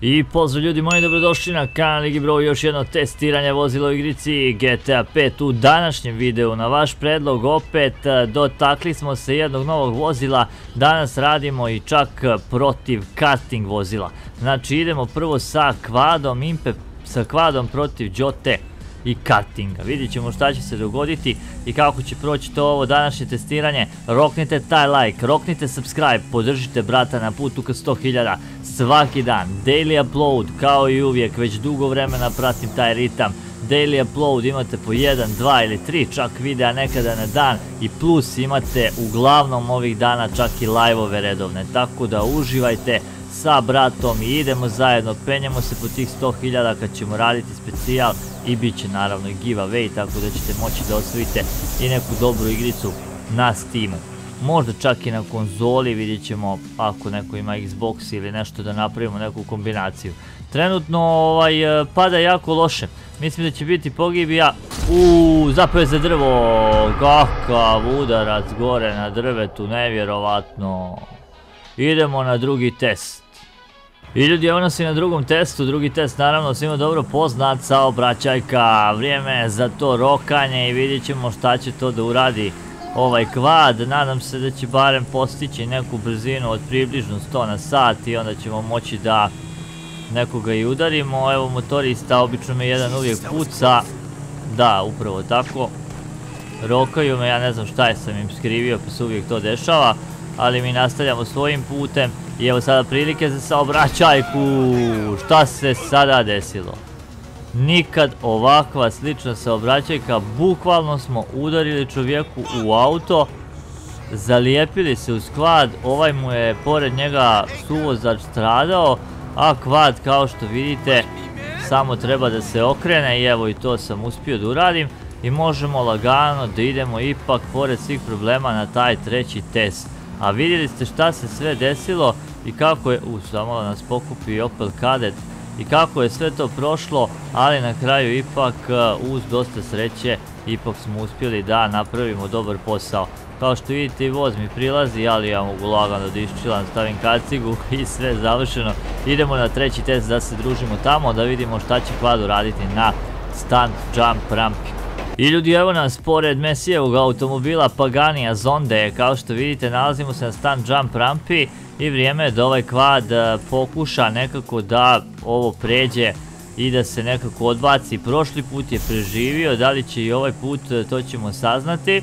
I pozdrav ljudi moji, dobrodošli na kanal Igibro, još jedno testiranje vozila u igrici GTA 5. U današnjem videu na vaš predlog opet dotakli smo se jednog novog vozila. Danas radimo i čak protiv karting vozila. Znači idemo prvo sa kvadom protiv Jote i kartinga. Vidjet ćemo šta će se dogoditi i kako će proći to ovo današnje testiranje. Roknite taj like, roknite subscribe, podržite brata na putu ka 100.000 svaki dan. Daily upload, kao i uvijek, već dugo vremena pratim taj ritam. Daily upload imate po 1, 2 ili 3 čak videa nekada na dan i plus imate uglavnom ovih dana čak i live-ove redovne. Tako da uživajte sa bratom i idemo zajedno, penjamo se po tih 100.000 kad ćemo raditi specijal i bit će naravno i giveaway, tako da ćete moći da osvojite i neku dobru igricu na Steamu. Možda čak i na konzoli, vidjet ćemo ako neko ima Xbox ili nešto da napravimo neku kombinaciju. Trenutno pada jako loše, mislim da će biti pogibija. Zapeo je za drvo, kakav udarac gore na drvetu, nevjerovatno. Idemo na drugi test. I ljudi, evo nas i na drugom testu, drugi test naravno svima dobro poznat, saobraćajka, vrijeme je za to rokanje i vidjet ćemo šta će to da uradi ovaj kvad. Nadam se da će barem postići neku brzinu od približno 100 na sat i onda ćemo moći da nekoga i udarimo. Evo motorista, obično me jedan uvijek puca, da upravo tako, rokaju me, ja ne znam šta je sam im skrivio pa se uvijek to dešava. Ali mi nastavljamo svojim putem i evo sada prilike za saobraćajku. Šta se sada desilo? Nikad ovakva slična saobraćajka, bukvalno smo udarili čovjeku u auto, zalijepili se uz kvad, ovaj mu je pored njega suvozač stradao, a kvad kao što vidite samo treba da se okrene i evo i to sam uspio da uradim i možemo lagano da idemo ipak pored svih problema na taj treći test. A vidjeli ste šta se sve desilo i kako je, samo nas pokupi Opel Kadett, i kako je sve to prošlo, ali na kraju ipak uz dosta sreće ipak smo uspjeli da napravimo dobar posao. Kao što vidite i voz mi prilazi, ali ja mogu lagano da iščilam, stavim kacigu i sve završeno. Idemo na treći test da se družimo tamo, da vidimo šta će kvad uraditi na stunt jump rampi. I ljudi, evo nas pored Mesijevog automobila Paganija Zonde, kao što vidite nalazimo se na stunt jump rampi i vrijeme je da ovaj kvad pokuša nekako da ovo pređe i da se nekako odbaci. Prošli put je preživio, da li će i ovaj put, to ćemo saznati.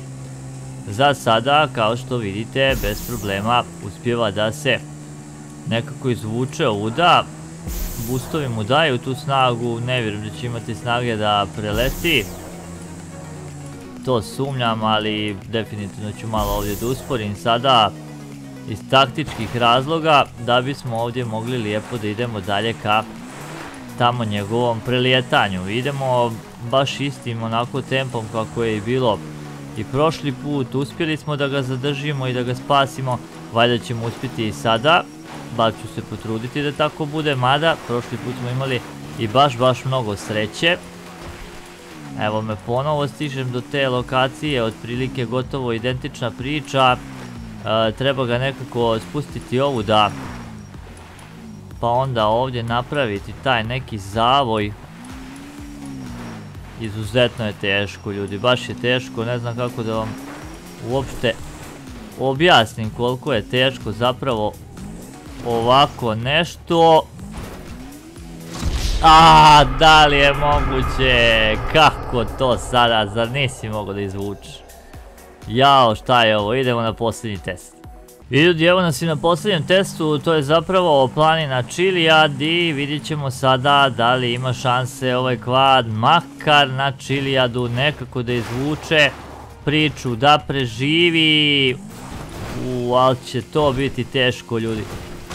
Za sada, kao što vidite, bez problema uspijeva da se nekako izvuče ovuda. Boostovi mu daju tu snagu, ne vjerujem da će imati snage da preleti. To sumnjam, ali definitivno ću malo ovdje da usporim sada iz taktičkih razloga da bismo ovdje mogli lijepo da idemo dalje ka tamo njegovom prelijetanju. Idemo baš istim onako tempom kako je i bilo i prošli put, uspjeli smo da ga zadržimo i da ga spasimo, valjda ćemo uspjeti i sada, bar ću se potruditi da tako bude, mada prošli put smo imali i baš mnogo sreće. Evo me ponovo stižem do te lokacije, otprilike gotovo identična priča, treba ga nekako spustiti ovuda, pa onda ovdje napraviti taj neki zavoj. Izuzetno je teško ljudi, baš je teško, ne znam kako da vam uopšte objasnim koliko je teško zapravo ovako nešto. Da li je moguće? Kako to sada? Zar nisi mogao da izvučeš? Jao, šta je ovo? Idemo na posljednji test. I ljudi, evo nas i na posljednjem testu, to je zapravo planina Chiliad i vidjet ćemo sada da li ima šanse ovaj kvad makar na Chiliadu nekako da izvuče priču, da preživi. Ali će to biti teško ljudi.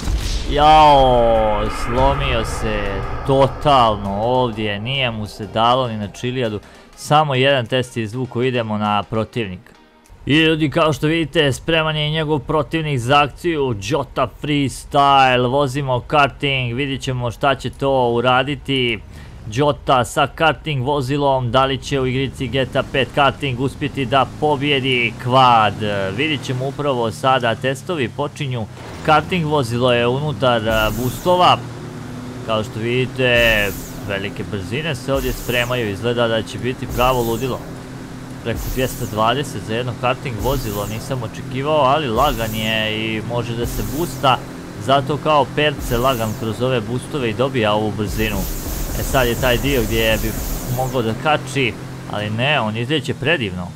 Jao, slomio se totalno ovdje, nije mu se dalo ni na Chiliadu, samo jedan test je izvukao, idemo na protivnika. I ljudi, kao što vidite, spreman je i njegov protivnik za akciju, Jota Freestyle, vozimo karting, vidjet ćemo šta će to uraditi. Jota sa karting vozilom, da li će u igrici GTA 5 karting uspjeti da pobjedi kvad. Vidjet ćemo upravo sada, testovi počinju, karting vozilo je unutar boostova. Kao što vidite, velike brzine se ovdje spremaju, izgleda da će biti pravo ludilo. Preko 220 za jedno karting vozilo nisam očekivao, ali lagan je i može da se boosta. Zato kao perce lagan kroz ove boostove i dobija ovu brzinu. E sad je taj dio gdje bi mogao da kači, ali ne, on izlijeće predivno.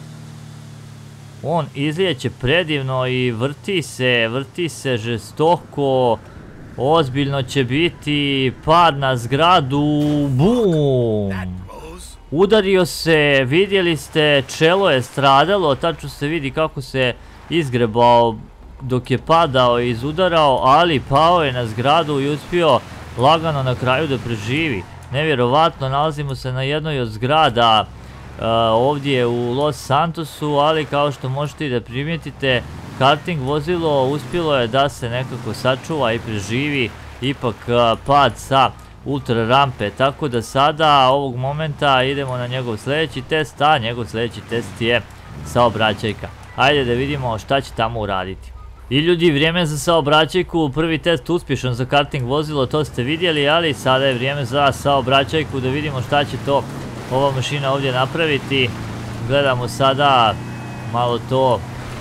On izlijeće predivno i vrti se žestoko. Ozbiljno će biti pad na zgradu. Bum! Udario se, vidjeli ste, čelo je stradalo, tačno se vidi kako se izgrebao dok je padao i izudarao, ali pao je na zgradu i uspio lagano na kraju da preživi. Nevjerovatno, nalazimo se na jednoj od zgrada ovdje u Los Santosu, ali kao što možete i da primijetite, karting vozilo uspjelo je da se nekako sačuva i preživi ipak pad sa ultra rampe, tako da sada ovog momenta idemo na njegov sljedeći test, a njegov sljedeći test je saobraćajka. Ajde da vidimo šta će tamo uraditi. I ljudi, vrijeme za saobraćajku, prvi test uspješan za karting vozilo, to ste vidjeli, ali sada je vrijeme za saobraćajku da vidimo šta će to ova mašina ovdje napraviti. Gledamo sada malo to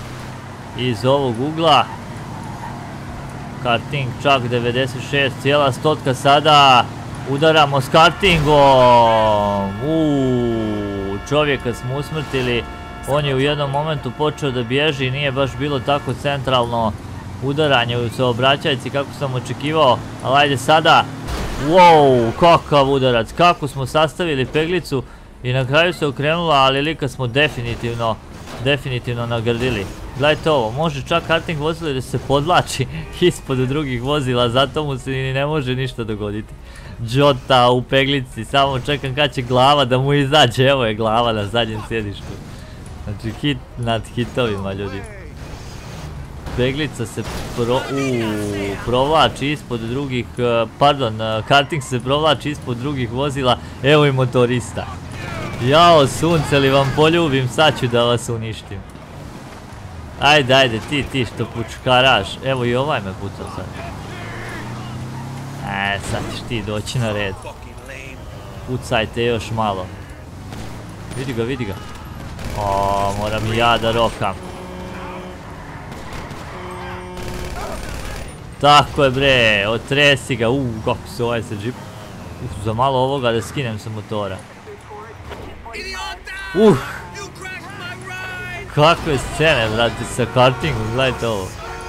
iz ovog ugla. Karting čak 96, cijela stotka sada. Udaramo s kartingom. Čovjeka smo usmrtili. On je u jednom momentu počeo da bježi, nije baš bilo tako centralno udaranje u saobraćajci kako sam očekivao, ali ajde sada. Wow, kakav udarac, kako smo sastavili peglicu i na kraju se okrenula, ali lika smo definitivno nagrdili. Gledajte ovo, može čak karting vozilo da se podlači ispod drugih vozila, zato mu se ni ne može ništa dogoditi. Jota u peglici, samo čekam kad će glava da mu izađe, evo je glava na zadnjem sjedištu. Znači hit nad hitovima, ljudi. Peglica se provlači ispod drugih, karting se provlači ispod drugih vozila, evo i motorista. Jao, sunce li vam poljubim, sad ću da vas uništim. Ajde, ti što pučkaraš, evo i ovaj me pucao sad. Sad ćeš ti doći na red. Pucajte još malo. Vidi ga. Moram i ja da rokam. Tako je bre, otresi ga, kako se ovaj se džip. Za malo ovoga da skinem sa motora. Kakve scene, brate, sa kartingom, gledajte ovo.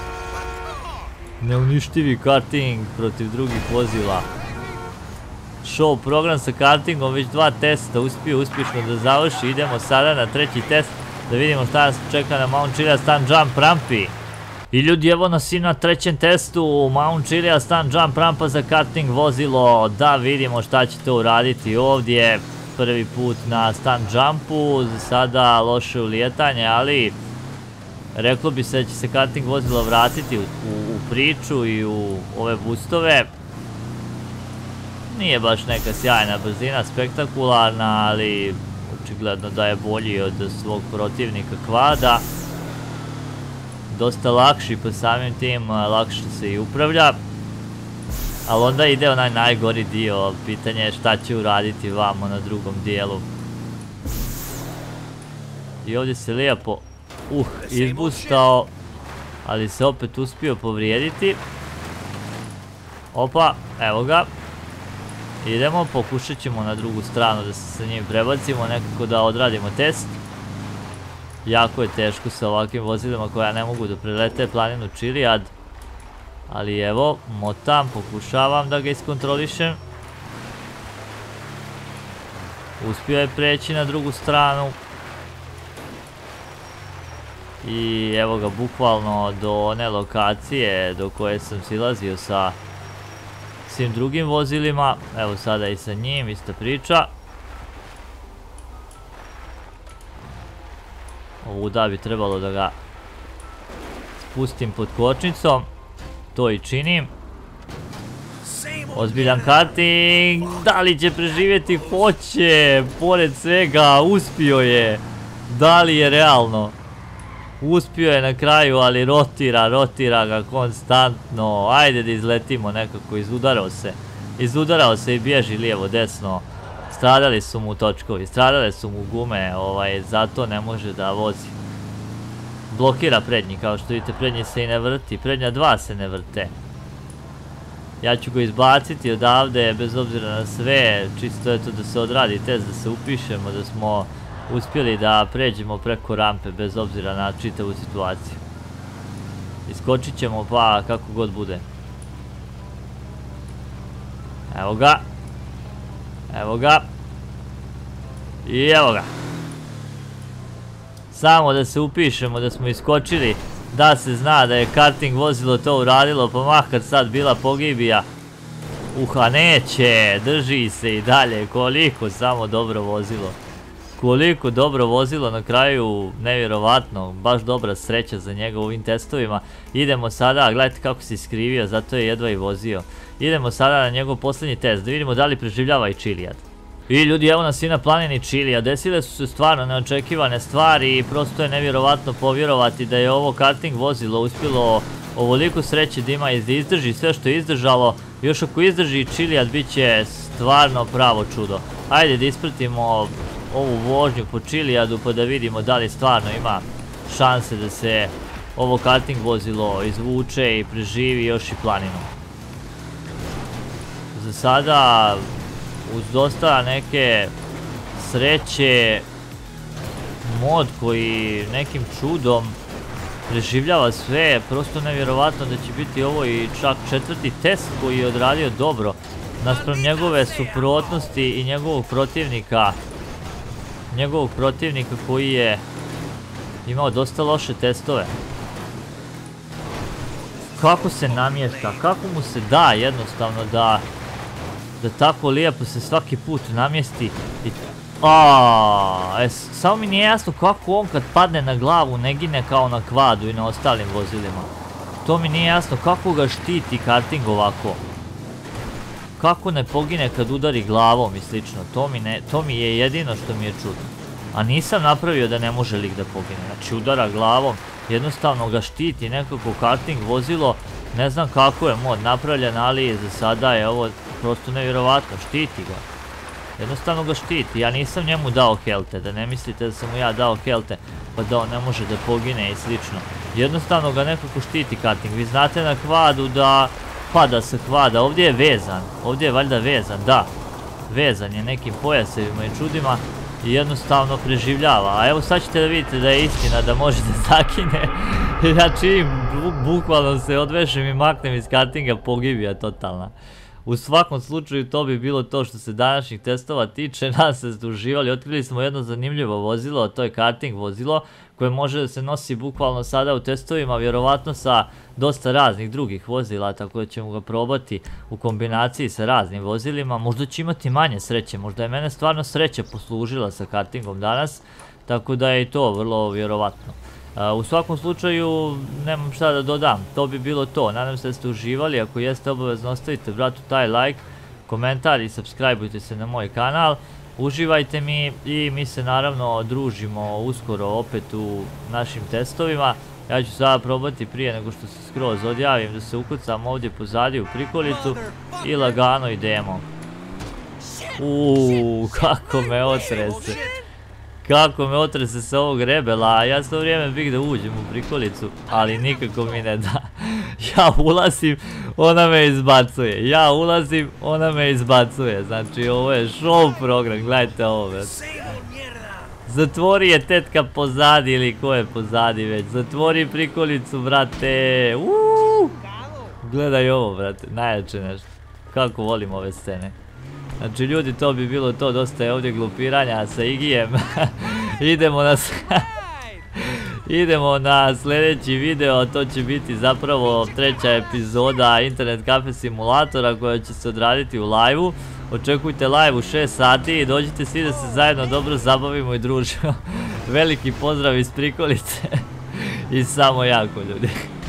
Neuništivi karting protiv drugih vozila. Show program sa kartingom, već 2 testa uspio uspješno da završi. Idemo sada na 3. test da vidimo šta nas čeka na Mount Chiliad Stunt Jump rampi. I ljudi, evo nas i na 3. testu Mount Chiliad Stunt Jump rampa za karting vozilo. Da vidimo šta će to uraditi ovdje. Prvi put na stunt jumpu, za sada loše ulijetanje, ali reklo bi se da će se karting vozilo vratiti u priču i u ove boostove. Nije baš neka sjajna brzina, spektakularna, ali očigledno da je bolji od svog protivnika Kvada. Dosta lakši, pa samim tim lakše se i upravlja. Ali onda ide onaj najgori dio, pitanje je šta će uraditi vamo na drugom dijelu. I ovdje se lijepo izbustao, ali se opet uspio povrijediti. Opa, evo ga. Idemo, pokušat ćemo na drugu stranu da se sa njim prebacimo, nekako da odradimo test. Jako je teško sa ovakvim vozilima koja ne mogu da prelete planinu Chiliad. Ali evo, motam, pokušavam da ga iskontrolišem. Uspio je preći na drugu stranu. I evo ga bukvalno do one lokacije do koje sam silazio sa svim drugim vozilima. Evo sada i sa njim, ista priča. Ovuda bi trebalo da ga spustim pod kočnicom. To i činim. Ozbiljan karting. Da li će preživjeti? Hoće. Pored svega uspio je. Da li je realno? Uspio je na kraju, ali rotira ga konstantno. Ajde da izletimo nekako, izudarao se. Izudarao se i bježi lijevo, desno. Stradali su mu točkovi, stradale su mu gume, zato ne može da vozi. Blokira prednji, kao što vidite, prednji se i ne vrti, prednja dva se ne vrte. Ja ću ga izbaciti odavde, bez obzira na sve, čisto eto da se odradi test, da se upišemo, da smo uspjeli da pređemo preko rampe, bez obzira na čitavu situaciju. Iskočit ćemo pa kako god bude. Evo ga. Evo ga. I evo ga. Samo da se upišemo da smo iskočili, da se zna da je karting vozilo to uradilo, pa makar sad bila pogibija. Uha, neće, drži se i dalje, koliko samo dobro vozilo. Koliko dobro vozilo, na kraju nevjerovatno, baš dobra sreća za njega u ovim testovima. Idemo sada, gledajte kako se iskrivio, zato je jedva i vozio. Idemo sada na njegov posljednji test, da vidimo da li preživljava i Čilijad. I ljudi, evo nas i na planini Čilija, desile su se stvarno neočekivane stvari i prosto je nevjerovatno povjerovati da je ovo karting vozilo uspjelo ovoliko sreće da ima i da izdrži sve što je izdržalo. Još ako izdrži i Čilijad, bit će stvarno pravo čudo. Ajde da ispratimo ovu vožnju po Čilijadu pa da vidimo da li stvarno ima šanse da se ovo karting vozilo izvuče i preživi još i planinu. Za sada, uz dosta neke sreće, mod koji nekim čudom preživljava sve, prosto nevjerovatno da će biti ovo i čak četvrti test koji je odradio dobro naspram njegove suprotnosti i njegovog protivnika koji je imao dosta loše testove. Kako se namješta, kako mu se da jednostavno da tako lijepo se svaki put namjesti i... Samo mi nije jasno kako on kad padne na glavu ne gine kao na kvadu i na ostalim vozilima. To mi nije jasno, kako ga štiti karting ovako. Kako ne pogine kad udari glavom i slično, to mi je jedino što mi je čudno. A nisam napravio da ne može lik da pogine, znači udara glavom, jednostavno ga štiti nekako karting vozilo, ne znam kako je mod napravljen, ali za sada je ovo prosto nevjerovatno, štiti ga. Jednostavno ga štiti, ja nisam njemu dao helte, da ne mislite da sam mu ja dao helte, pa da on ne može da pogine i slično. Jednostavno ga nekako štiti karting, vi znate na kvadu da pada sa kvada, ovdje je vezan, ovdje je valjda vezan, da. Vezan je nekim pojasevima i čudima i jednostavno preživljava. A evo sad ćete da vidite da je istina da može da zakine. Ja čim bukvalno se odvešem i maknem iz kartinga, pogibija totalna. U svakom slučaju to bi bilo to što se današnjih testova tiče. Nas se združivali, otkrili smo jedno zanimljivo vozilo, to je karting vozilo koje može da se nosi bukvalno sada u testovima, vjerovatno sa dosta raznih drugih vozila, tako da ćemo ga probati u kombinaciji sa raznim vozilima. Možda će imati manje sreće, možda je mene stvarno sreća poslužila sa kartingom danas, tako da je i to vrlo vjerovatno. U svakom slučaju nemam šta da dodam, to bi bilo to. Nadam se da ste uživali, ako jeste obavezno ostavite bratu taj like, komentar i subscribeujte se na moj kanal. Uživajte mi i mi se naravno družimo uskoro opet u našim testovima. Ja ću sada probati prije nego što se skroz odjavim da se ukucam ovdje pozadi u prikolicu i lagano idemo. Kako me otrese. Kako me otrese sa ovog rebela, ja svo vrijeme bih da uđem u prikolicu, ali nikako mi ne da. Ja ulazim, ona me izbacuje, ja ulazim, ona me izbacuje, znači ovo je show program, gledajte ovo, brate. Zatvori je tetka pozadi ili ko je pozadi već, zatvori prikolicu, brate, gledaj ovo, brate, najjače nešto, kako volim ove scene. Znači ljudi, to bi bilo to, dosta je ovdje glupiranja sa Igijem. Idemo na sljedeći video, to će biti zapravo treća epizoda Internet Cafe Simulatora koja će se odraditi u live-u. Očekujte live u 6 sati i dođite svi da se zajedno dobro zabavimo i družimo. Veliki pozdrav iz prikolice i samo jako ljudi.